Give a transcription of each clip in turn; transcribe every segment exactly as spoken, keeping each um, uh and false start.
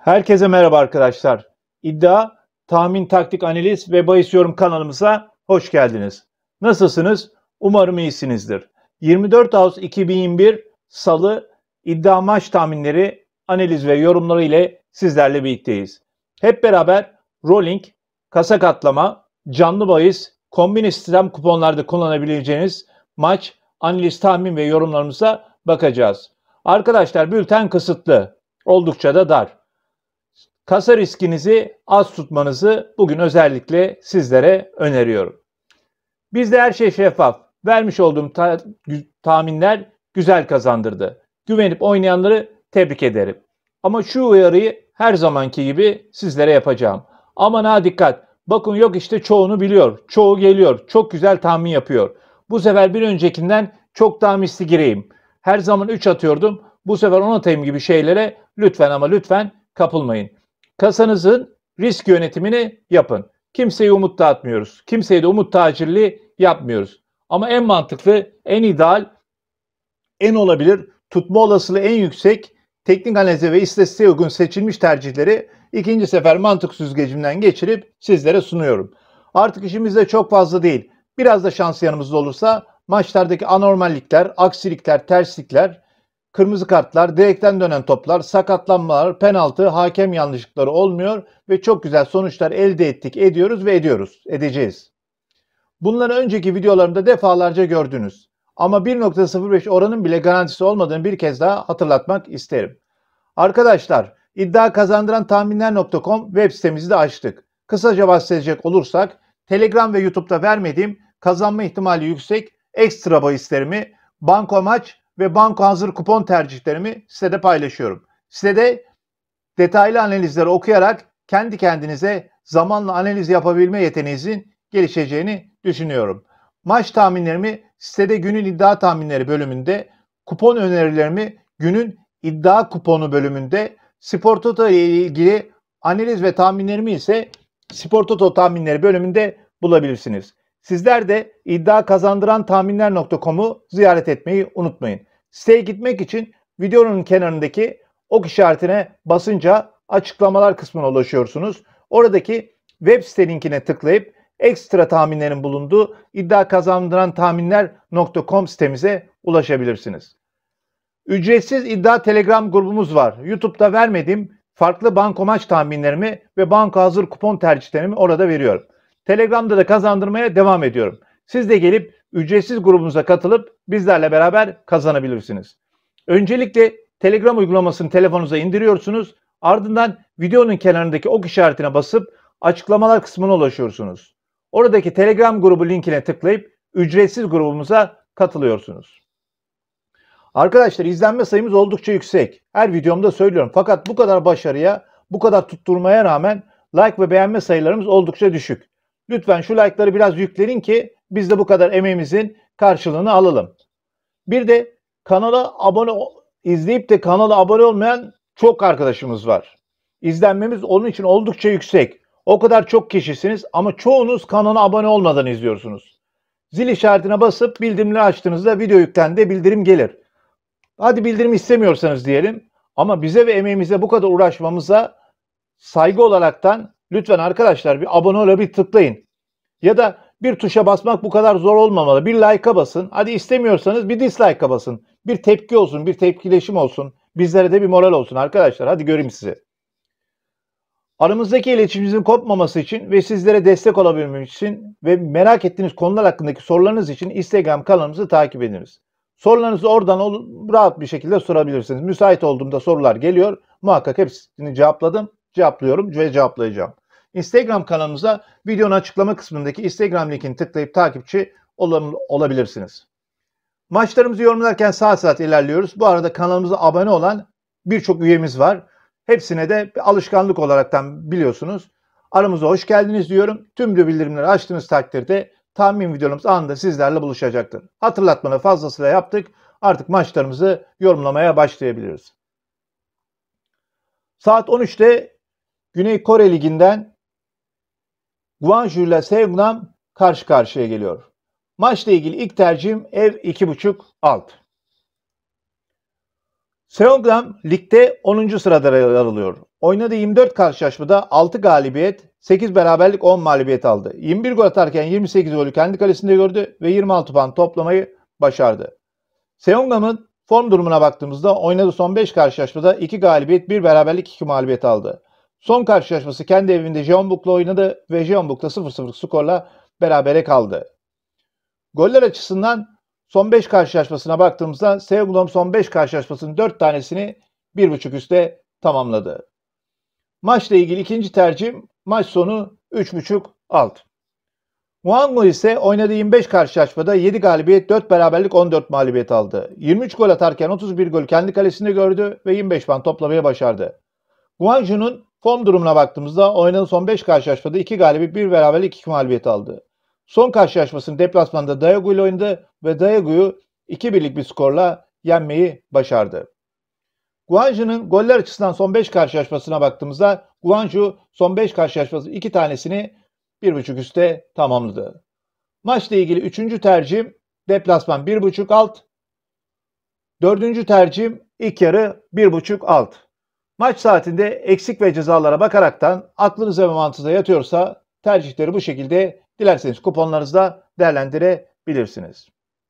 Herkese merhaba arkadaşlar. İddia, tahmin, taktik, analiz ve bahis yorum kanalımıza hoş geldiniz. Nasılsınız? Umarım iyisinizdir. yirmi dört Ağustos iki bin yirmi bir Salı iddia maç tahminleri, analiz ve yorumları ile sizlerle birlikteyiz. Hep beraber rolling, kasa katlama, canlı bahis, kombine sistem kuponlarda kullanabileceğiniz maç, analiz, tahmin ve yorumlarımıza bakacağız. Arkadaşlar bülten kısıtlı, oldukça da dar. Kasa riskinizi az tutmanızı bugün özellikle sizlere öneriyorum. Bizde her şey şeffaf. Vermiş olduğum ta- tahminler güzel kazandırdı. Güvenip oynayanları tebrik ederim. Ama şu uyarıyı her zamanki gibi sizlere yapacağım. Aman ha dikkat. Bakın yok işte çoğunu biliyor. Çoğu geliyor. Çok güzel tahmin yapıyor. Bu sefer bir öncekinden çok daha misli gireyim. Her zaman üç atıyordum. Bu sefer on atayım gibi şeylere lütfen ama lütfen kapılmayın. Kasanızın risk yönetimini yapın. Kimseye umut dağıtmıyoruz. Kimseye de umut tacirliği yapmıyoruz. Ama en mantıklı, en ideal, en olabilir, tutma olasılığı en yüksek, teknik analize ve istatistiğe uygun seçilmiş tercihleri ikinci sefer mantık süzgecimden geçirip sizlere sunuyorum. Artık işimiz de çok fazla değil. Biraz da şans yanımızda olursa maçlardaki anormallikler, aksilikler, terslikler, kırmızı kartlar, direkten dönen toplar, sakatlanmalar, penaltı, hakem yanlışlıkları olmuyor ve çok güzel sonuçlar elde ettik, ediyoruz ve ediyoruz, edeceğiz. Bunları önceki videolarımda defalarca gördünüz. Ama bir nokta sıfır beş oranın bile garantisi olmadığını bir kez daha hatırlatmak isterim. Arkadaşlar, iddia kazandıran tahminler nokta com web sitemizi de açtık. Kısaca bahsedecek olursak, Telegram ve YouTube'da vermediğim kazanma ihtimali yüksek ekstra bahislerimi, banko maç ve banko hazır kupon tercihlerimi sitede paylaşıyorum. Sitede detaylı analizleri okuyarak kendi kendinize zamanla analiz yapabilme yeteneğinizin gelişeceğini düşünüyorum. Maç tahminlerimi sitede günün iddia tahminleri bölümünde, kupon önerilerimi günün iddia kuponu bölümünde, Spor Toto ile ilgili analiz ve tahminlerimi ise Spor Toto tahminleri bölümünde bulabilirsiniz. Sizler de iddia kazandıran tahminler nokta com'u ziyaret etmeyi unutmayın. Siteye gitmek için videonun kenarındaki ok işaretine basınca açıklamalar kısmına ulaşıyorsunuz. Oradaki web site linkine tıklayıp ekstra tahminlerin bulunduğu iddia kazandıran tahminler nokta com sitemize ulaşabilirsiniz. Ücretsiz iddia Telegram grubumuz var. YouTube'da vermediğim farklı banko maç tahminlerimi ve banko hazır kupon tercihlerimi orada veriyorum. Telegram'da da kazandırmaya devam ediyorum. Siz de gelip ücretsiz grubumuza katılıp bizlerle beraber kazanabilirsiniz. Öncelikle Telegram uygulamasını telefonunuza indiriyorsunuz. Ardından videonun kenarındaki ok işaretine basıp açıklamalar kısmına ulaşıyorsunuz. Oradaki Telegram grubu linkine tıklayıp ücretsiz grubumuza katılıyorsunuz. Arkadaşlar izlenme sayımız oldukça yüksek. Her videomda söylüyorum. Fakat bu kadar başarıya, bu kadar tutturmaya rağmen like ve beğenme sayılarımız oldukça düşük. Lütfen şu like'ları biraz yükleyin ki biz de bu kadar emeğimizin karşılığını alalım. Bir de kanala abone izleyip de kanala abone olmayan çok arkadaşımız var. İzlenmemiz onun için oldukça yüksek. O kadar çok kişisiniz ama çoğunuz kanala abone olmadan izliyorsunuz. Zil işaretine basıp bildirimleri açtığınızda video yüklendi bildirim gelir. Hadi bildirim istemiyorsanız diyelim ama bize ve emeğimize bu kadar uğraşmamıza saygı olaraktan lütfen arkadaşlar bir abone ol'a bir tıklayın. Ya da bir tuşa basmak bu kadar zor olmamalı. Bir like'a basın. Hadi istemiyorsanız bir dislike'a basın. Bir tepki olsun, bir tepkileşim olsun. Bizlere de bir moral olsun arkadaşlar. Hadi göreyim sizi. Aramızdaki iletişimimizin kopmaması için ve sizlere destek olabilmemiz için ve merak ettiğiniz konular hakkındaki sorularınız için Instagram kanalımızı takip ediniz. Sorularınızı oradan rahat bir şekilde sorabilirsiniz. Müsait olduğumda sorular geliyor. Muhakkak hepsini cevapladım, cevaplıyorum ve cevaplayacağım. Instagram kanalımıza videonun açıklama kısmındaki Instagram linkini tıklayıp takipçi ol olabilirsiniz. Maçlarımızı yorumlarken saat saat ilerliyoruz. Bu arada kanalımıza abone olan birçok üyemiz var. Hepsine de bir alışkanlık olaraktan biliyorsunuz. Aramıza hoş geldiniz diyorum. Tüm bildirimleri açtığınız takdirde tahmin videolarımız anında sizlerle buluşacaktır. Hatırlatmanı fazlasıyla yaptık. Artık maçlarımızı yorumlamaya başlayabiliriz. Saat on üçte Güney Kore Ligi'nden Gwangju ile Seongnam karşı karşıya geliyor. Maçla ilgili ilk tercihim ev iki buçuk alt. Seognam ligde onuncu sırada yer alıyor. Oynadığı yirmi dört karşılaşmada altı galibiyet, sekiz beraberlik, on mağlubiyet aldı. yirmi bir gol atarken yirmi sekiz golü kendi kalesinde gördü ve yirmi altı puan toplamayı başardı. Seognam'ın form durumuna baktığımızda oynadığı son beş karşılaşmada iki galibiyet, bir beraberlik, iki mağlubiyet aldı. Son karşılaşması kendi evinde Jeonbuk'la oynadı ve Jeonbuk'la sıfır sıfırlık skorla berabere kaldı. Goller açısından son beş karşılaşmasına baktığımızda Seognam son beş karşılaşmasının dört tanesini bir buçuk üste tamamladı. Maçla ilgili ikinci tercihim maç sonu üç buçuk alt. Hwang ise oynadığı yirmi beş karşılaşmada yedi galibiyet, dört beraberlik, on dört mağlubiyet aldı. yirmi üç gol atarken otuz bir gol kendi kalesinde gördü ve yirmi beş puan toplamayı başardı. Hwang'un form durumuna baktığımızda oynadığı son beş karşılaşmada iki galibiyet, bir beraberlik, iki mağlubiyet aldı. Son karşılaşmasını deplasmanda Daegu ile oynadı ve Daegu'yu iki birlik bir skorla yenmeyi başardı. Guangzhou'nun goller açısından son beş karşılaşmasına baktığımızda Guangzhou son beş karşılaşması iki tanesini bir buçuk üste tamamladı. Maçla ilgili üçüncü tercihim deplasman bir buçuk alt. dördüncü tercihim ilk yarı bir buçuk alt. Maç saatinde eksik ve cezalara bakaraktan aklınıza ve mantığınıza yatıyorsa tercihleri bu şekilde dilerseniz kuponlarınızda değerlendirebilirsiniz.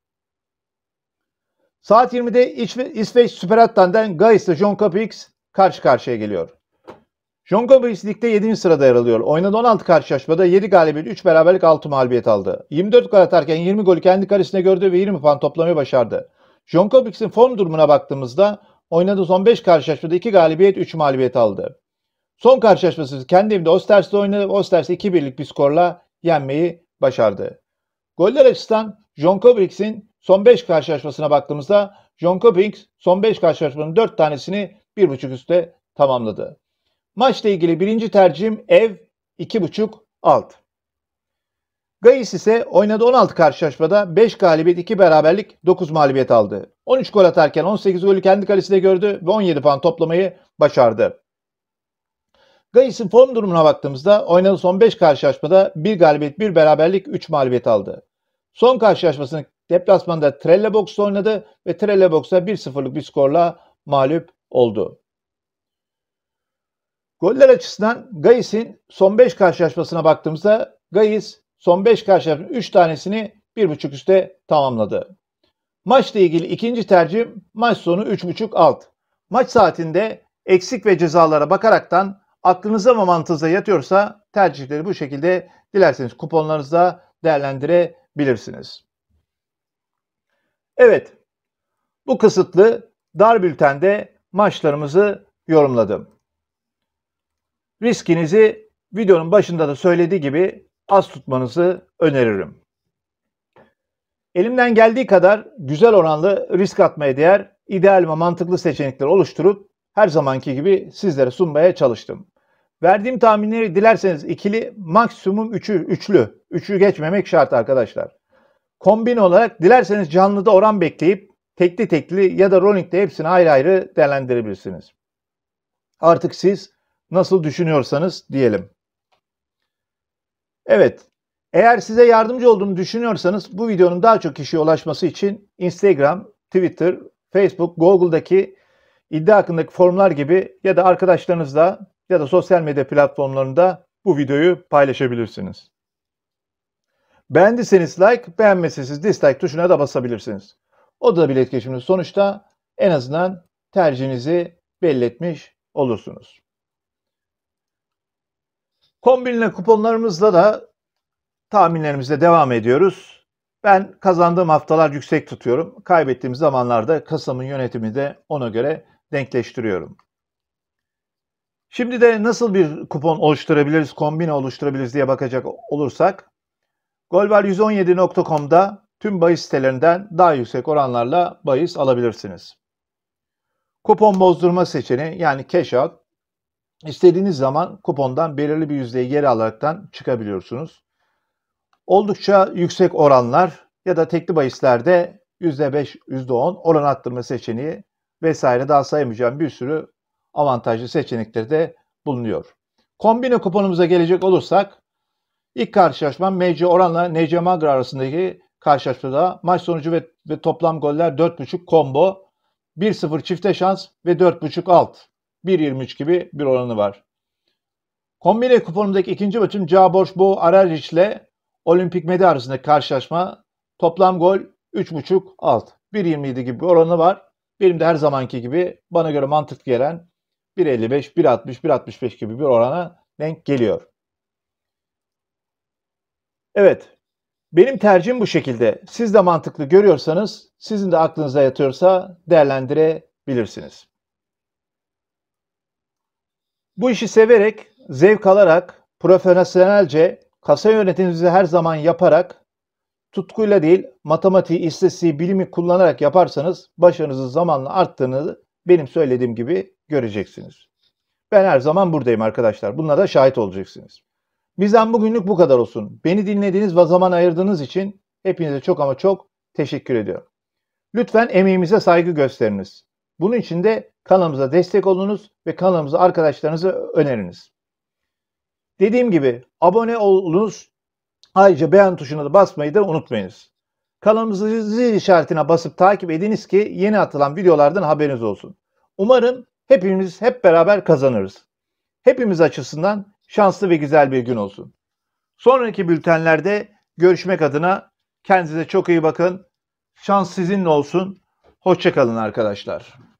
Saat yirmide İsveç Superettan'dan Gais ile Jönköping karşı karşıya geliyor. Jönköping ligde yedinci sırada yer alıyor. Oynadığı on altı karşılaşmada yedi galibiyet, üç beraberlik, altı mağlubiyet aldı. yirmi dört gol atarken yirmi golü kendi kalesinde gördü ve yirmi puan toplamayı başardı. Jönköping'in form durumuna baktığımızda oynadığı son beş karşılaşmada iki galibiyet, üç mağlubiyet aldı. Son karşılaşması kendi evinde Osters'te oynadı ve Osters'i iki birlik bir skorla yenmeyi başardı. Goller açısından Jönköping'in son beş karşılaşmasına baktığımızda Jönköping son beş karşılaşmanın dört tanesini bir buçuk üste tamamladı. Maçla ilgili birinci tercihim ev iki buçuk alt. Gais ise oynadığı on altı karşılaşmada beş galibiyet, iki beraberlik, dokuz mağlubiyet aldı. on üç gol atarken on sekiz golü kendi kalesinde gördü ve on yedi puan toplamayı başardı. Gais'in form durumuna baktığımızda oynadığı son beş karşılaşmada bir galibiyet, bir beraberlik, üç mağlubiyet aldı. Son karşılaşmasını deplasmanda Trelleborg'da oynadı ve Trelleborg'da bir sıfırlık bir skorla mağlup oldu. Goller açısından Gais'in son beş karşılaşmasına baktığımızda Gais son beş karşılaşmanın üç tanesini bir buçuk üste tamamladı. Maçla ilgili ikinci tercihim maç sonu üç buçuk alt. Maç saatinde eksik ve cezalara bakaraktan aklınıza ve mantığınıza yatıyorsa tercihleri bu şekilde dilerseniz kuponlarınızda değerlendirebilirsiniz. Evet, bu kısıtlı dar bültende maçlarımızı yorumladım. Riskinizi videonun başında da söylediği gibi az tutmanızı öneririm. Elimden geldiği kadar güzel oranlı risk atmaya değer, ideal ve mantıklı seçenekler oluşturup her zamanki gibi sizlere sunmaya çalıştım. Verdiğim tahminleri dilerseniz ikili, maksimum üçü, üçlü. Üçü geçmemek şart arkadaşlar. Kombin olarak dilerseniz canlıda oran bekleyip tekli tekli ya da rolling'de hepsini ayrı ayrı değerlendirebilirsiniz. Artık siz nasıl düşünüyorsanız diyelim. Evet, eğer size yardımcı olduğumu düşünüyorsanız bu videonun daha çok kişiye ulaşması için Instagram, Twitter, Facebook, Google'daki iddia hakkındaki forumlar gibi ya da arkadaşlarınızla ya da sosyal medya platformlarında bu videoyu paylaşabilirsiniz. Beğendiyseniz like, beğenmezseniz dislike tuşuna da basabilirsiniz. O da bir etkileşimli sonuçta en azından tercihinizi belli etmiş olursunuz. Kombinle kuponlarımızla da tahminlerimizle devam ediyoruz. Ben kazandığım haftalar yüksek tutuyorum. Kaybettiğim zamanlarda kasamın yönetimi de ona göre denkleştiriyorum. Şimdi de nasıl bir kupon oluşturabiliriz, kombine oluşturabiliriz diye bakacak olursak, golvar yüz on yedi nokta com'da tüm bahis sitelerinden daha yüksek oranlarla bahis alabilirsiniz. Kupon bozdurma seçeneği yani cash out, istediğiniz zaman kupondan belirli bir yüzdeyi geri alaraktan çıkabiliyorsunuz. Oldukça yüksek oranlar ya da tekli bahislerde yüzde beş, yüzde on oran arttırma seçeneği vesaire daha sayamayacağım bir sürü avantajlı seçenekleri de bulunuyor. Kombine kuponumuza gelecek olursak ilk karşılaşma M C oranla N C Magra arasındaki karşılaşmada maç sonucu ve, ve toplam goller dört buçuk combo bir sıfır çifte şans ve dört buçuk alt. bir yirmi üç gibi bir oranı var. Kombine kuponumdaki ikinci maçım Cağborşbo Arariç ile Olimpik Medi arasındaki karşılaşma. Toplam gol üç buçuk alt. bir yirmi yedi gibi bir oranı var. Benim de her zamanki gibi bana göre mantıklı gelen bir elli beş, bir altmış, bir altmış beş gibi bir orana denk geliyor. Evet, benim tercihim bu şekilde. Siz de mantıklı görüyorsanız, sizin de aklınıza yatıyorsa değerlendirebilirsiniz. Bu işi severek, zevk alarak, profesyonelce, kasa yönetiminizi her zaman yaparak, tutkuyla değil, matematiği, istatistiği, bilimi kullanarak yaparsanız başarınızın zamanla arttığını benim söylediğim gibi göreceksiniz. Ben her zaman buradayım arkadaşlar. Bunlara da şahit olacaksınız. Bizden bugünlük bu kadar olsun. Beni dinlediğiniz ve zaman ayırdığınız için hepinize çok ama çok teşekkür ediyorum. Lütfen emeğimize saygı gösteriniz. Bunun için de kanalımıza destek olunuz ve kanalımıza arkadaşlarınızı öneriniz. Dediğim gibi abone olunuz. Ayrıca beğen tuşuna da basmayı da unutmayınız. Kanalımızın zil işaretine basıp takip ediniz ki yeni atılan videolardan haberiniz olsun. Umarım hepimiz hep beraber kazanırız. Hepimiz açısından şanslı ve güzel bir gün olsun. Sonraki bültenlerde görüşmek adına kendinize çok iyi bakın. Şans sizinle olsun. Hoşça kalın arkadaşlar.